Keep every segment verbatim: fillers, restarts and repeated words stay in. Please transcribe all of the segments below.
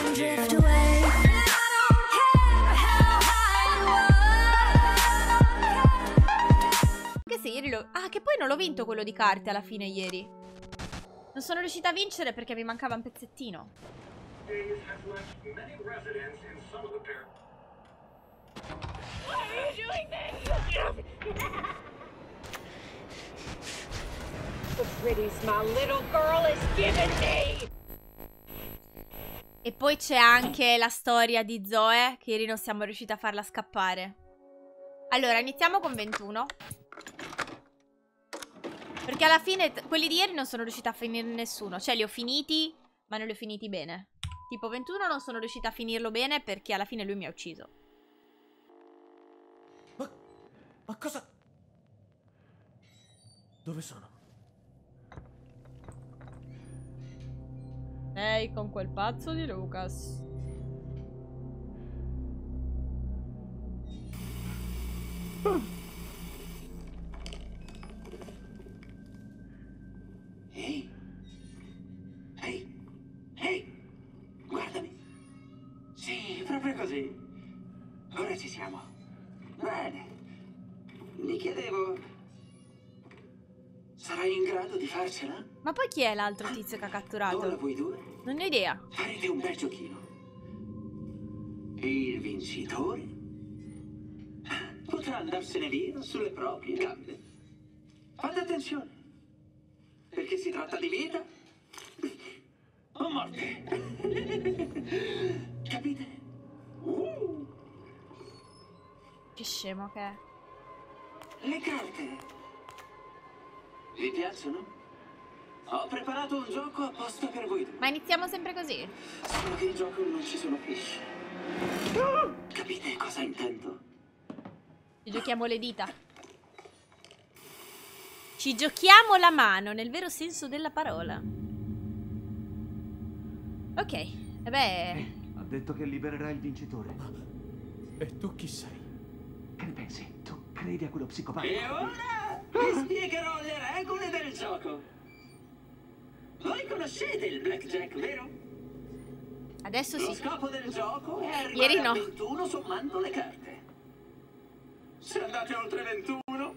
and drift away. And I don't care how high you are. Che se ieri lo... Ah, che poi non l'ho vinto quello di carte alla fine ieri. Non sono riuscita a vincere perché mi mancava un pezzettino. The pretties my little girl is giving me. E poi c'è anche la storia di Zoe, che ieri non siamo riusciti a farla scappare. Allora, iniziamo con ventuno. Perché alla fine quelli di ieri non sono riuscita a finire nessuno. Cioè li ho finiti, ma non li ho finiti bene. Tipo ventuno non sono riuscita a finirlo bene perché alla fine lui mi ha ucciso. Ma, ma cosa? Dove sono? Ehi, con quel pazzo di Lucas. Ehi, ehi, ehi, guardami. Sì, proprio così. Ora ci siamo. Bene. Mi chiedevo, sarai in grado di farcela? Ma poi chi è l'altro tizio che ha Ora catturato? voi due Non ne ho idea. farete un bel giochino. Il vincitore potrà andarsene via sulle proprie gambe. Fate attenzione, perché si tratta di vita o morte. Capite? Uh. Che scemo che è. Le carte vi piacciono? Ho preparato un gioco apposta per voi due. Ma iniziamo sempre così? Solo che in gioco non ci sono pesci. Capite cosa intendo? Ci giochiamo le dita. Ci giochiamo la mano, nel vero senso della parola. Ok, e beh... Ha detto che libererà il vincitore. E tu chi sei? Che ne pensi? Tu credi a quello psicopatico? E ora vi spiegherò le regole del gioco. Voi conoscete il blackjack, vero? Adesso Lo sì. scopo del gioco è arrivare Ieri no. a ventuno sommando le carte. Se andate oltre ventuno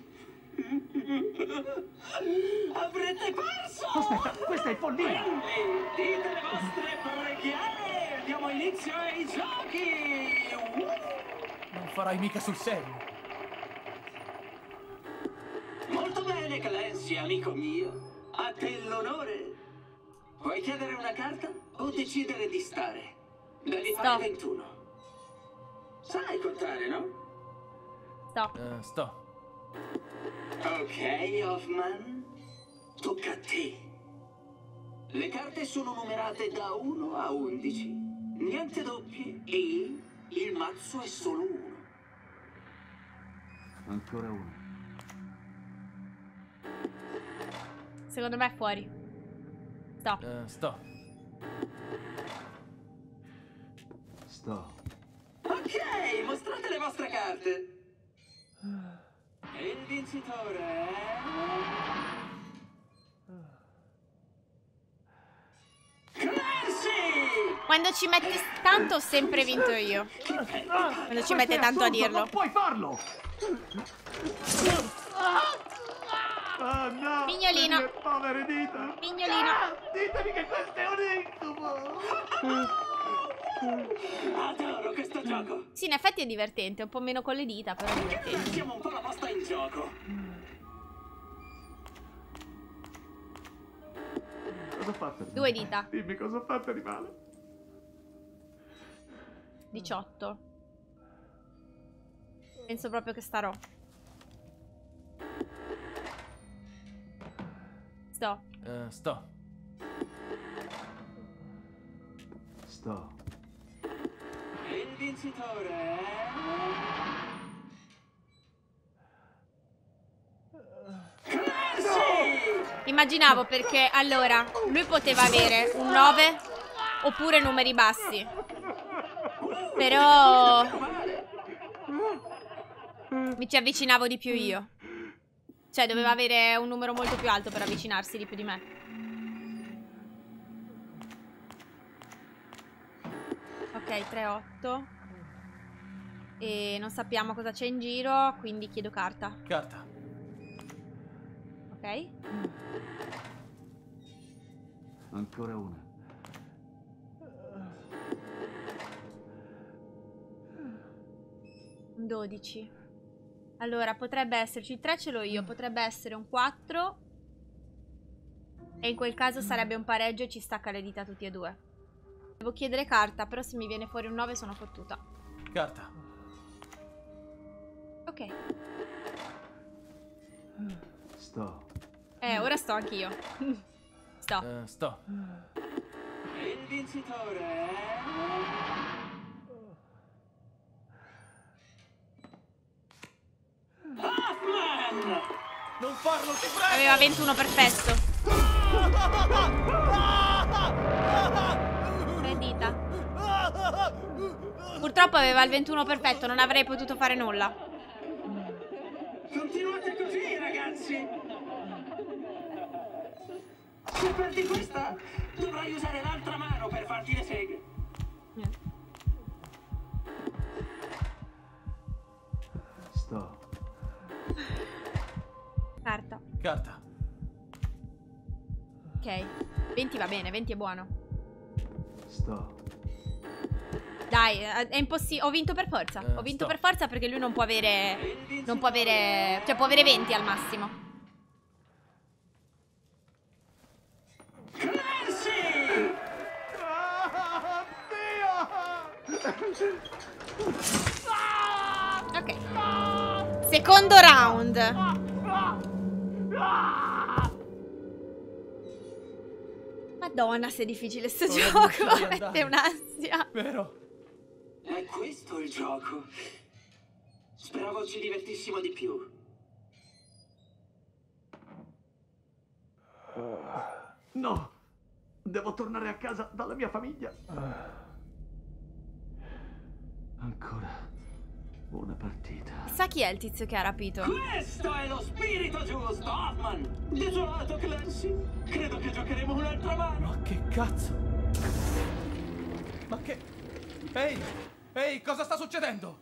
avrete perso! Aspetta, questa è follia! Quindi dite le vostre preghiere! Diamo inizio ai giochi! Uh! Non farai mica sul serio. Molto bene, Clancy, amico mio. A te l'onore. Vuoi chiedere una carta o decidere di stare? Devi Sto. fare ventuno. Sai contare, no? Sto. Eh, sto. Ok, Hoffman. Tocca a te. Le carte sono numerate da uno a undici. Niente doppie e il mazzo è solo uno. Ancora uno. Secondo me è fuori. Sto. Eh, sto. Sto. Ok, mostrate le vostre carte. E il vincitore è... Clancy! Quando ci metti tanto ho sempre vinto io. Quando ci mette tanto a dirlo. Non puoi farlo! Oh no! Mignolino. Le mie povere dita! Mignolino. Ah, ditemi che questo è un incubo! Adoro questo gioco. Sì, in effetti è divertente. Un po' meno con le dita, però è divertente. Mettiamo un po' la posta in gioco. Cosa ho fatto? di Due male? dita. Dimmi cosa ho fatto di male. diciotto. Penso proprio che starò. Sto. Eh, sto. Sto. E il vincitore è... Clancy! Immaginavo perché allora lui poteva avere un nove oppure numeri bassi. Però mi ci avvicinavo di più io. Cioè doveva avere un numero molto più alto per avvicinarsi di più di me. Ok, tre otto. E non sappiamo cosa c'è in giro, quindi chiedo carta. Carta. Ok. Ancora una. Un dodici. Allora, potrebbe esserci il tre ce l'ho io, potrebbe essere un quattro. E in quel caso sarebbe un pareggio e ci stacca le dita tutti e due. Devo chiedere carta, però se mi viene fuori un nove sono fottuta. Carta. Ok. Sto. Eh, ora sto anch'io. Sto. Eh, sto. Il vincitore è... Hoffman! Non farlo, ti prego! Aveva ventuno perfetto. Tre dita. Purtroppo aveva il ventuno perfetto, non avrei potuto fare nulla. Continuate così, ragazzi! Se perdi questa, dovrai usare l'altra mano per farti le seghe. Sto. Carta. Carta. Ok. venti va bene, venti è buono. Sto. Dai, è impossibile. Ho vinto per forza. Eh, Ho vinto sto. per forza perché lui non può avere. Non può avere. Cioè, può avere venti al massimo. Clancy! Ok. Secondo round. Madonna, se è difficile sto Ora gioco. riesci ad Mette andare. un'ansia. Vero? È questo il gioco. Speravo ci divertissimo di più. No! Devo tornare a casa dalla mia famiglia. Ancora una partita. Sa chi è il tizio che ha rapito? Questo è lo spirito giusto, Hoffman! Desolato, Clancy! Credo che giocheremo un'altra mano! Ma che cazzo? Ma che... Ehi! Ehi, cosa sta succedendo?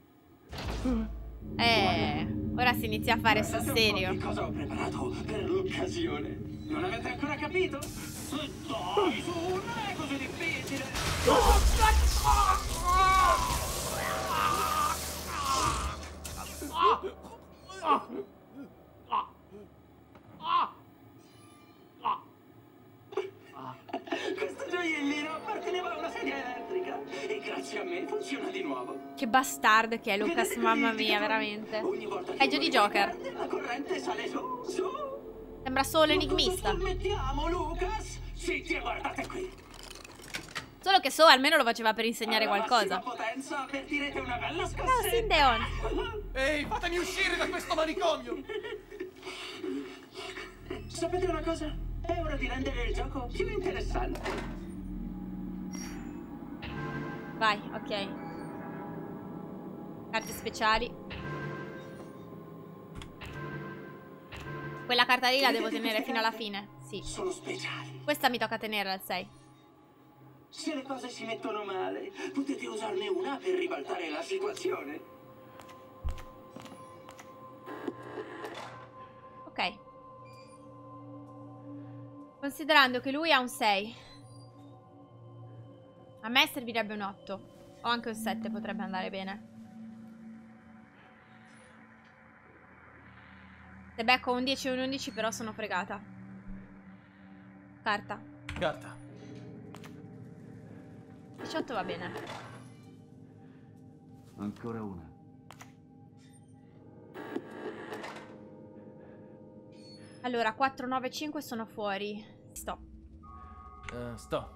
Eh, ora si inizia a fare sul Guardate un po' serio. che cosa ho preparato per l'occasione. Non avete ancora capito? Dai, su, non è così difficile! Questo gioiellino apparteneva a una sedia elettrica e grazie a me funziona di nuovo. Che bastard che è Lucas, Vedete mamma che mia, indicatore? veramente. Ogni volta che Peggio di muovi Joker. le carte, la corrente sale su, su. Sembra solo Ma enigmista. cosa mettiamo, Lucas? Zitti e guardate qui. Solo che So almeno lo faceva per insegnare Alla qualcosa. massima potenza avvertirete una bella Ciao, scossetta. Sindeon. Ehi, fatemi uscire da questo manicomio! Sapete una cosa? È ora di rendere il gioco più interessante. Vai, ok. Carte speciali. Quella carta lì la devo tenere fino alla fine. Sì. Sono speciali. Questa mi tocca tenere al sei. Se le cose si mettono male, potete usarne una per ribaltare la situazione. Ok. Considerando che lui ha un sei. A me servirebbe un otto. O anche un sette potrebbe andare bene. Se becco un dieci o un undici però sono fregata. Carta. Carta. diciotto va bene. Ancora una. Allora, quattro, nove, cinque sono fuori. Sto. Eh, sto.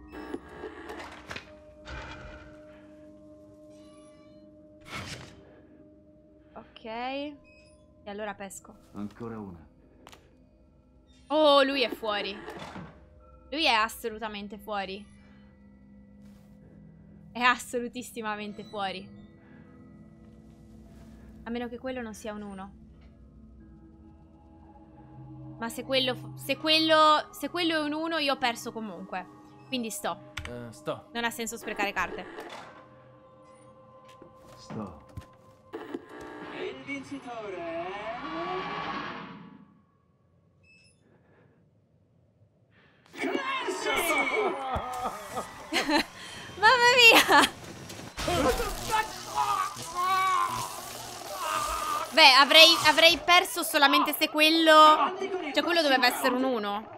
Ok. E allora pesco. Ancora una. Oh, lui è fuori. Lui è assolutamente fuori. È assolutissimamente fuori. A meno che quello non sia un uno. Ma se quello, se quello, se quello è un uno io ho perso comunque. Quindi sto. Eh, sto. Non ha senso sprecare carte. Sto. Il vincitore è... Clancy! Mamma mia! Beh, avrei, avrei perso solamente se quello... Cioè, quello doveva essere un uno.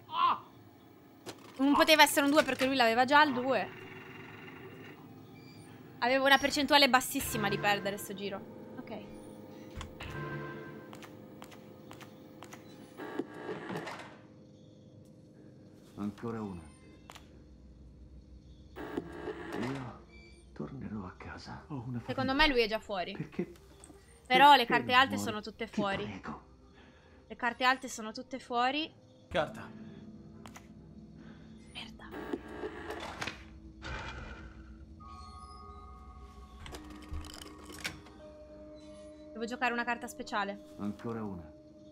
Non poteva essere un due perché lui l'aveva già il due. Avevo una percentuale bassissima di perdere sto giro. Ok. Ancora una. Io tornerò a casa. Ho una Secondo me lui è già fuori. Perché? Però le perché carte non alte muori? sono tutte Ti fuori. prego. Le carte alte sono tutte fuori. Carta. Merda. Devo giocare una carta speciale. Ancora una.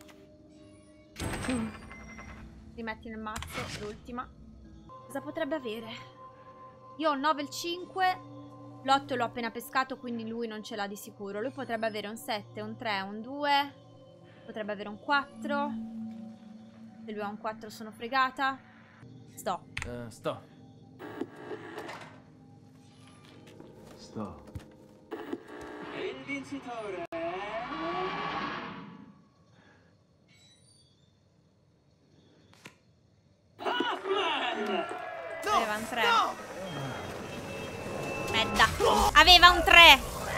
Rimetti nel mazzo l'ultima. Cosa potrebbe avere? Io ho un nove e il cinque. L'otto l'ho appena pescato, quindi lui non ce l'ha di sicuro. Lui potrebbe avere un sette, un tre, un due. Potrebbe avere un quattro. Se lui ha un quattro sono fregata. Sto. Eh, sto. Sto. Il vincitore è... Hoffman! Aveva un tre. Merda. Aveva un tre.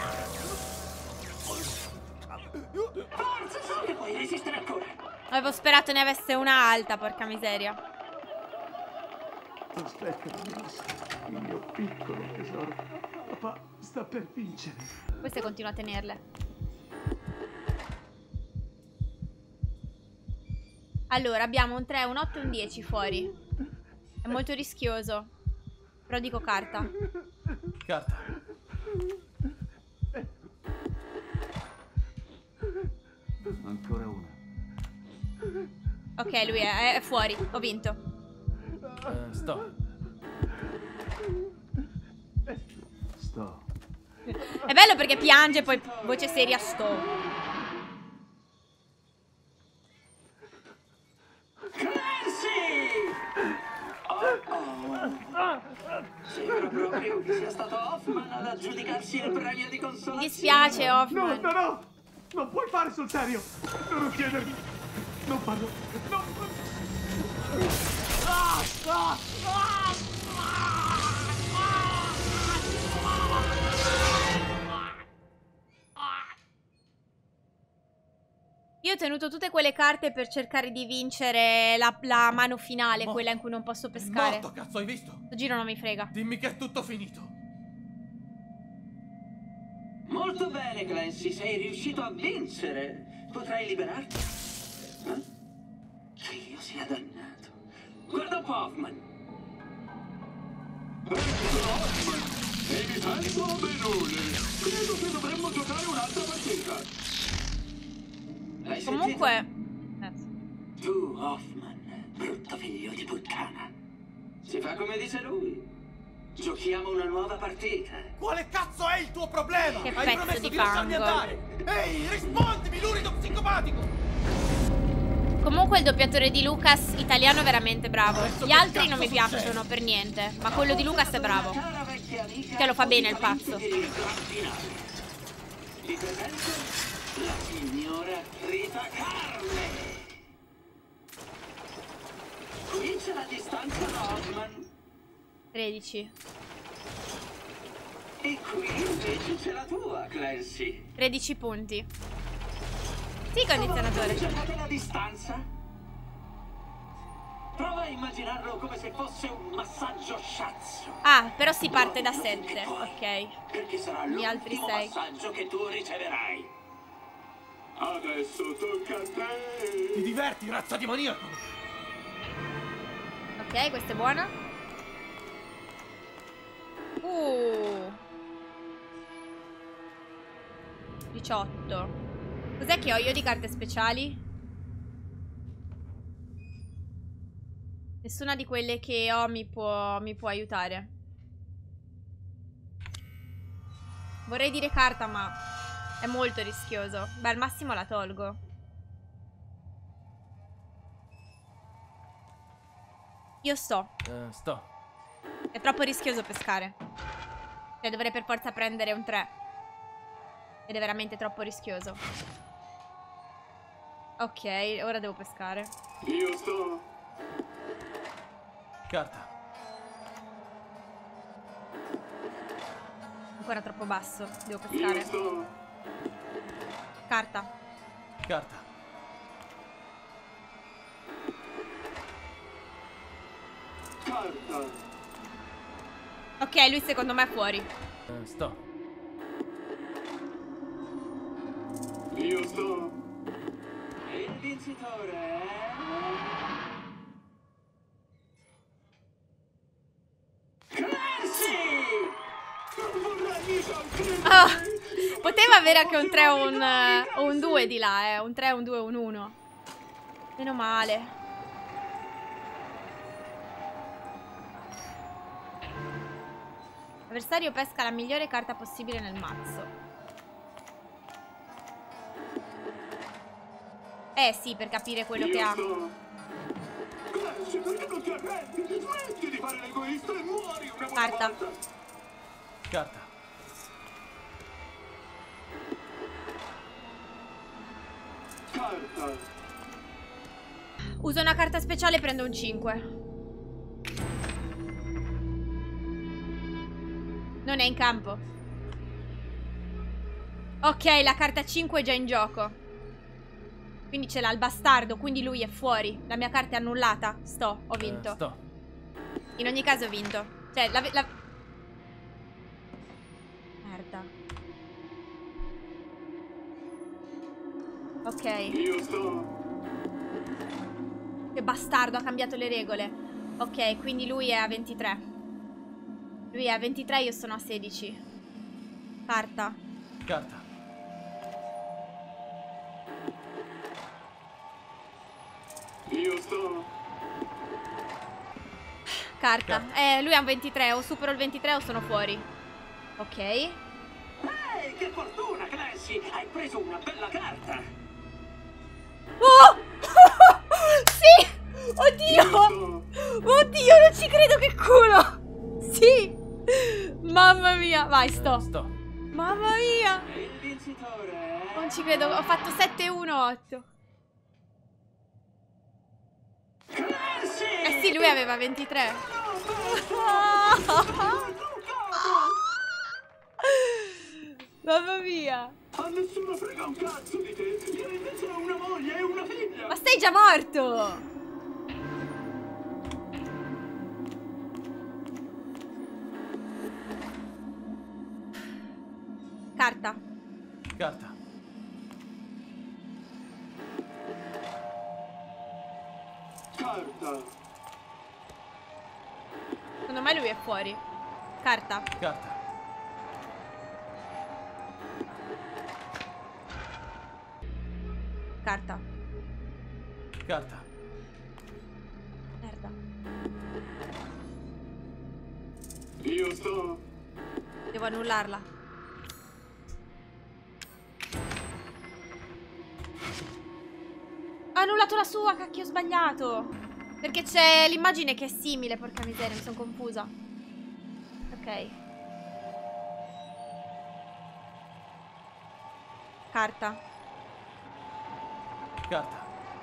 Forza, so che puoi resistere ancora. Avevo sperato ne avesse una alta, porca miseria. Aspetta, Ross. Il mio piccolo tesoro. Papà sta per vincere. Queste continua a tenerle. Allora, abbiamo un tre, un otto e un dieci fuori. È molto rischioso. Però dico carta. Carta. Ancora una. Ok, lui è, è fuori. Ho vinto. Eh, sto. Sto. È bello perché piange, poi voce seria sto. Clancy! Oh, oh. Sembra proprio che sia stato Hoffman ad aggiudicarsi il premio di Mi consolazione. dispiace, No, Hoffman. no, no! Non puoi fare sul serio! Non uccidermi! Non farlo! No! Ah, ah, ah, Io ho tenuto tutte quelle carte per cercare di vincere la, la mano finale, Morto. quella in cui non posso È pescare. morto, cazzo, hai visto? Questo giro non mi frega. Dimmi che è tutto finito. Molto bene, Clancy, sei riuscito a vincere. Potrai liberarti. Eh? Che io sia dannato. Guarda un po', Hoffman. Ecco, Hoffman. E mi sento benone. Credo che dovremmo giocare un'altra partita. L'hai Comunque... sentito? Tu, Hoffman, brutto figlio di puttana. Si fa come dice lui. Giochiamo una nuova partita. Quale cazzo è il tuo problema? Che Hai pezzo promesso di di lasciarmi fango. andare. Ehi, rispondimi, lurido psicopatico. Comunque il doppiatore di Lucas italiano è veramente bravo. Adesso Gli che altri cazzo non mi succede? piacciono per niente. Ma quello di Lucas è bravo. Che lo fa bene il pazzo. Ti presento la signora Rita Carne. Qui c'è la distanza da Hoffman. tredici. E qui invece c'è la tua, Clancy. tredici punti. Sì, condizionatore. Cercate la distanza? Prova a immaginarlo come se fosse un massaggio sciazzo. Ah, però si parte da sette. Ok. Perché sarà Gli altri l'ultimo sei. massaggio che tu riceverai. Adesso tocca a te. Ti diverti, razza di maniaco? Ok, questa è buona. Uh. diciotto. Cos'è che ho io di carte speciali? Nessuna di quelle che ho mi può, mi può aiutare. Vorrei dire carta, ma è molto rischioso. Beh, al massimo la tolgo. Io sto. Eh, sto. È troppo rischioso pescare. Cioè, dovrei per forza prendere un tre. Ed è veramente troppo rischioso. Ok, ora devo pescare. Io sto. Carta. Ancora troppo basso. Devo Io pescare. sto. Carta. Carta. Carta. Ok, lui secondo me è fuori. Eh, sto. Io sto. Il vincitore è... Clancy! Non vorrei esaltare. Ah, poteva avere anche un tre o un, eh, o un due di là, eh. Un tre, un due, un uno. Meno male. L'avversario pesca la migliore carta possibile nel mazzo. Eh sì, per capire quello che Io ha. sto. Clancy, perché non ti arrendi? Smetti di fare l'egoista e muori una buona Carta. volta. Carta. Carta. Uso una carta speciale e prendo un cinque. Non è in campo. Ok, la carta cinque è già in gioco. Quindi ce l'ha il bastardo, quindi lui è fuori. La mia carta è annullata. Sto, ho vinto. Eh, sto. In ogni caso ho vinto. Cioè, la... la... Merda. Ok. Io sto. Che bastardo, ha cambiato le regole. Ok, quindi lui è a ventitré. Lui è a ventitré, io sono a sedici. Carta. Carta. Io sto. Carta. Eh, lui ha un ventitré. O supero il ventitré o sono fuori. Ok. Ehi, che fortuna, Clancy! Hai preso una bella carta! Oh! Sì! Io Oddio! sto. Oddio, non ci credo, che culo! Sì! Mamma mia. Vai, Eh, sto. sto. Mamma mia! Il vincitore è... Non ci credo. Ho fatto sette uno otto. Clancy! Eh sì, lui aveva ventitré. Mamma mia. A nessuno frega un cazzo di te. Io invece ho una moglie e una figlia. Ma sei già morto. Carta. Carta. Carta. Secondo me lui è fuori. Carta. Carta. Carta. Carta. Merda. Io sto. Devo annullarla. Ha annullato la sua, cacchio, ho sbagliato. Perché c'è l'immagine che è simile, porca miseria, mi sono confusa. Ok. Carta. Carta.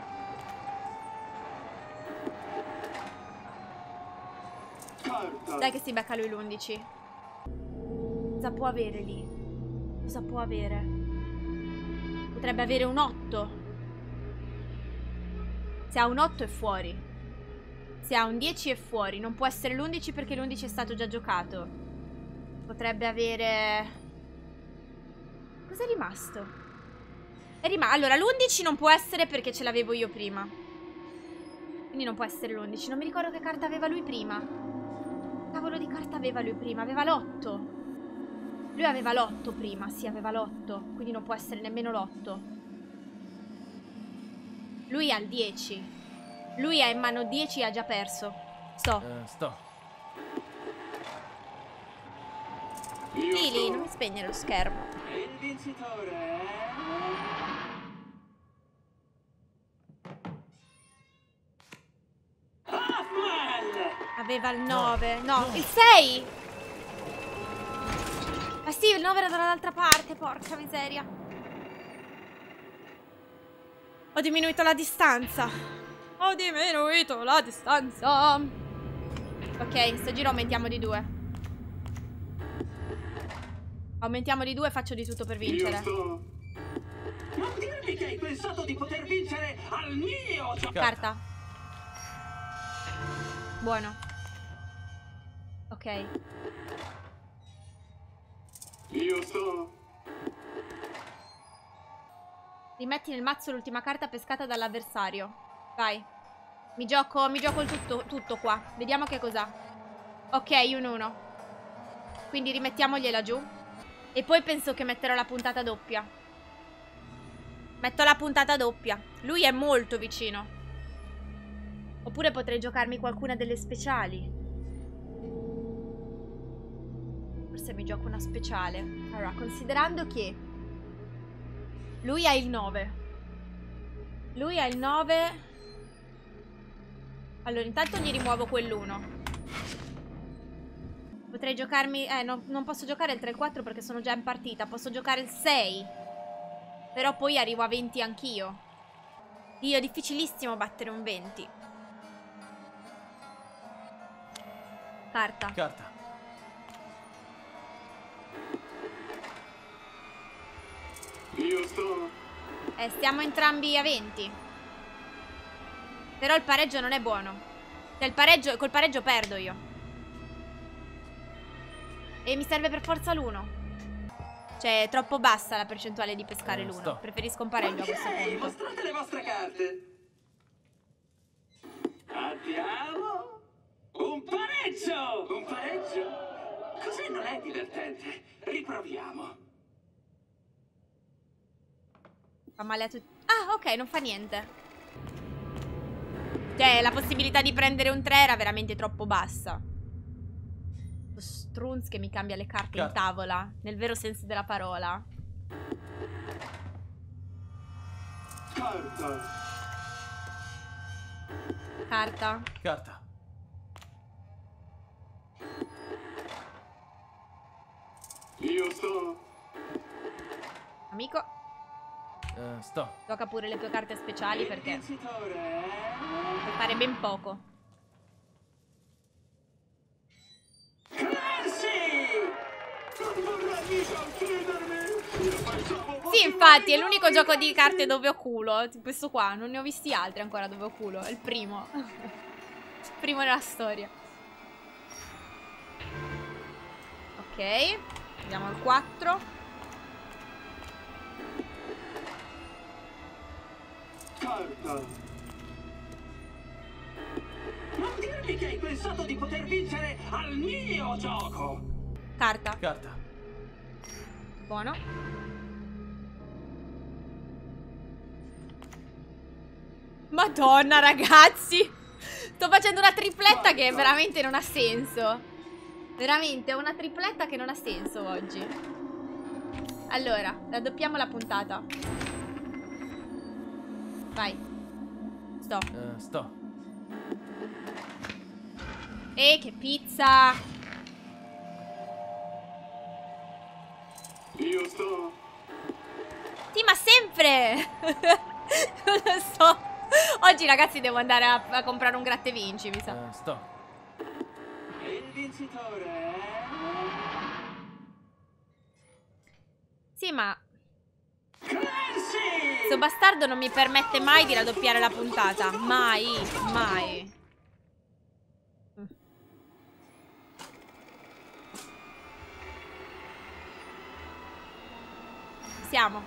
Carta. Dai che si becca lui l'undici. Cosa può avere lì? Cosa può avere? Potrebbe avere un otto. Se ha un otto è fuori. Se ha un dieci è fuori. Non può essere l'undici perché l'undici è stato già giocato. Potrebbe avere... Cos'è rimasto? È rimasto... Allora, l'undici non può essere perché ce l'avevo io prima. Quindi non può essere l'undici. Non mi ricordo che carta aveva lui prima. Cavolo di carta aveva lui prima? Aveva l'otto. Lui aveva l'otto prima. Sì, aveva l'otto. Quindi non può essere nemmeno l'otto. Lui ha il dieci. Lui ha in mano dieci e ha già perso. Sto. Eh, sto. Io Lili, sto. non mi spegnere lo schermo. E il vincitore è... Hoffman! Aveva il nove. No, il sei. Ma sì, il nove era dall'altra parte, porca miseria. Ho diminuito la distanza. Ho diminuito la distanza. Ok, sto giro aumentiamo di due. Aumentiamo di due e faccio di tutto per Io vincere. sto... Non dirmi che hai pensato di poter vincere al mio gioco! Carta. Buono. Ok. Io sto... Rimetti nel mazzo l'ultima carta pescata dall'avversario. Vai. Mi gioco, mi gioco il tutto, tutto qua. Vediamo che cos'ha. Ok, un uno. Quindi rimettiamogliela giù. E poi penso che metterò la puntata doppia. Metto la puntata doppia. Lui è molto vicino. Oppure potrei giocarmi qualcuna delle speciali. Forse mi gioco una speciale. Allora, considerando che lui ha il nove. Lui ha il nove. Allora, intanto gli rimuovo quell'uno. Potrei giocarmi... Eh, no, non posso giocare il tre quattro perché sono già in partita. Posso giocare il sei. Però poi arrivo a venti anch'io. Dio, è difficilissimo battere un venti. Carta. Carta. Io sto... Eh, stiamo entrambi a venti. Però il pareggio non è buono. Cioè, il pareggio, col pareggio perdo io. E mi serve per forza l'uno. Cioè, è troppo bassa la percentuale di pescare Eh, l'uno. sto. Preferisco un pareggio a questo Ok, punto. mostrate le vostre carte. Abbiamo... Un pareggio! Un pareggio? Così non è divertente. Riproviamo. Fa male a tutti. Ah, ok, non fa niente. Cioè, la possibilità di prendere un tre era veramente troppo bassa. Lo Strunz che mi cambia le carte in Carta. tavola, nel vero senso della parola. Carta. Carta. Carta. Io sto... Amico, Eh, sto. gioca pure le tue carte speciali Il perché vincitore è... puoi fare ben poco. Clancy! Non vorrei mica uccidermi! Io pensavo... Sì, infatti, è l'unico gioco di carte dove ho culo. Questo qua, non ne ho visti altri ancora dove ho culo. È il primo. Il primo nella storia. Ok. Andiamo al quattro. Carta. Non dirmi che hai pensato di poter vincere al mio gioco! Carta. Carta. Buono. Madonna, ragazzi. Sto facendo una tripletta che veramente non ha senso. Veramente, ho una tripletta che non ha senso oggi. Allora, raddoppiamo la puntata. Vai. Sto. Eh, sto. E che pizza. Io sto... Sì, ma sempre. Non lo so. Oggi, ragazzi, devo andare a, a comprare un gratta e vinci, mi sa. Eh, sto. E il vincitore è... Sì, ma Clancy! questo bastardo non mi permette mai di raddoppiare la puntata. Mai, mai. Siamo.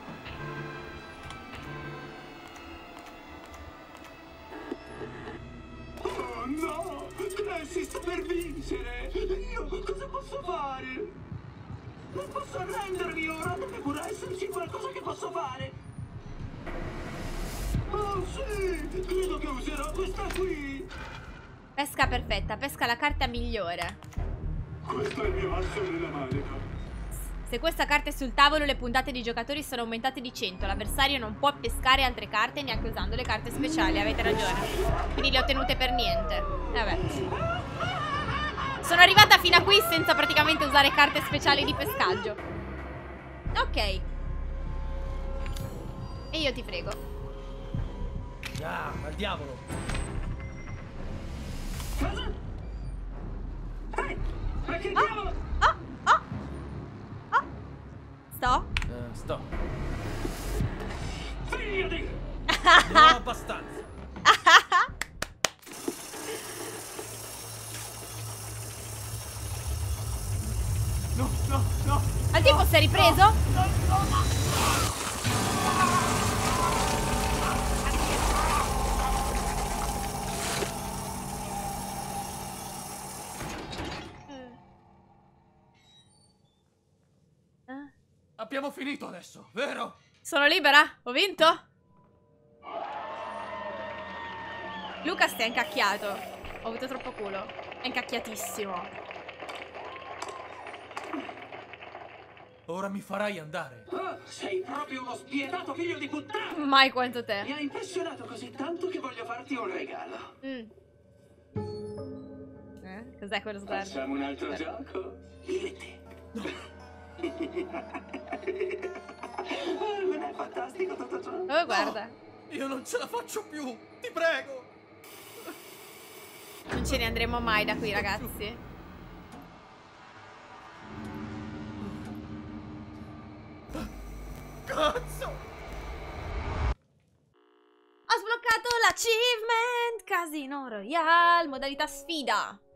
Oh no! Clancy sta per vincere! Io cosa posso fare? Non posso arrendermi ora! Deve pure esserci qualcosa che posso fare! Oh Oh sì, credo che userò questa qui. Pesca perfetta, pesca la carta migliore. Questo è il mio asso nella manica. Se questa carta è sul tavolo, le puntate dei giocatori sono aumentate di cento. L'avversario non può pescare altre carte neanche usando le carte speciali. Avete ragione. Quindi le ho tenute per niente. Vabbè. Sono arrivata fino a qui senza praticamente usare carte speciali di pescaggio. Ok. E io ti prego. Ah, al diavolo. Cosa? Ehi, ma che Ah. diavolo? Oh, oh, oh. Sto? Eh, sto. Figlio di... Non abbastanza. No, no, no. Al tipo si è ripreso? Eh. Abbiamo finito adesso, vero? Sono libera? Ho vinto? Lucas è incacchiato. Ho avuto troppo culo. È incacchiatissimo. Ora mi farai andare. Oh, sei proprio uno spietato figlio di puttana. Mai quanto te. Mi ha impressionato così tanto che voglio farti un regalo. Mm. Eh? Cos'è quello sguardo? Facciamo un altro gioco? Io e te. Non è fantastico tutto ciò? Oh, guarda. Io non ce la faccio più, ti prego. Non ce ne andremo mai da qui, ragazzi. Cazzo! Ho sbloccato l'achievement Casino Royale, modalità sfida.